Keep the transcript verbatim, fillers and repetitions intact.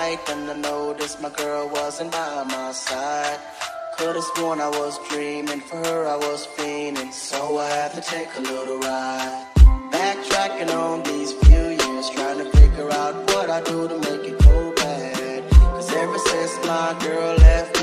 night when I noticed my girl wasn't by my side. Could've sworn I was dreaming, for her I was fiending, so I had to take a little ride. Backtracking on these few years, trying to figure out what I do to make it go bad. Cause ever since my girl left